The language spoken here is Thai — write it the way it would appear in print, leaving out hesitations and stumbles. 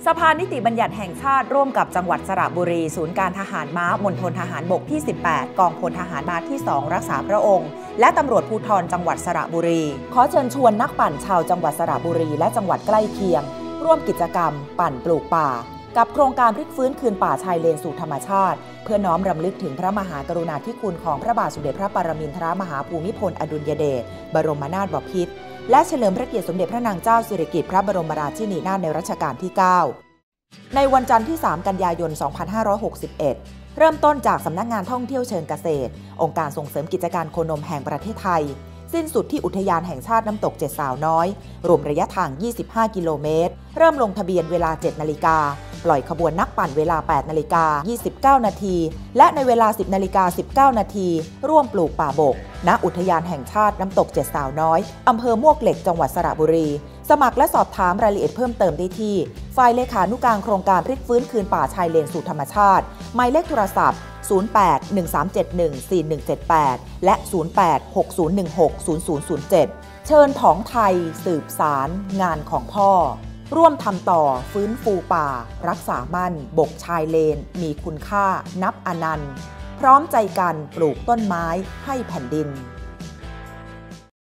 สภานิติบัญญัติแห่งชาติร่วมกับจังหวัดสระบุรีศูนย์การทหารม้ามณฑลทหารบกที่ 18 กองพลทหารม้าที่ 2 รักษาพระองค์และตำรวจภูธรจังหวัดสระบุรีขอเชิญชวนนักปั่นชาวจังหวัดสระบุรีและจังหวัดใกล้เคียงร่วมกิจกรรมปั่นปลูกป่ากับโครงการพลิกฟื้นคืนป่าชายเลนสู่ธรรมชาติเพื่อน้อมรำลึกถึงพระมหากรุณาธิคุณของพระบาทสมเด็จพระปรมินทรมหาภูมิพลอดุลยเดชบรมนาถบพิตรและเฉลิมพระเกียรติสมเด็จพระนางเจ้าสิริกิติ์พระบรมราชินีนาถในรัชกาลที่ 9 ในวันจันทร์ที่ 3 กันยายน 2561 เริ่มต้นจากสำนักงานท่องเที่ยวเชิงเกษตรองค์การส่งเสริมกิจการโคนมแห่งประเทศไทยสิ้นสุดที่อุทยานแห่งชาติน้ำตก7 สาวน้อยรวมระยะทาง 25 กิโลเมตรเริ่มลงทะเบียนเวลา 7 นาฬิกาปล่อยขบวนนักปั่นเวลา 8 นาฬิกา 29 นาทีและในเวลา 10 นาฬิกา 19 นาทีร่วมปลูกป่าบกณอุทยานแห่งชาติน้ำตก7 สาวน้อยอำเภอมวกเหล็กจังหวัดสระบุรีสมัครและสอบถามรายละเอียดเพิ่มเติมได้ที่ฝ่ายเลขานุการโครงการพลิกฟื้นคืนป่าชายเลนสู่ธรรมชาติหมายเลขโทรศัพท์0813714178และ0860160007เชิญผองไทยสืบสารงานของพ่อร่วมทำต่อฟื้นฟูป่ารักษามั่นบกชายเลนมีคุณค่านับอนันต์พร้อมใจกันปลูกต้นไม้ให้แผ่นดิน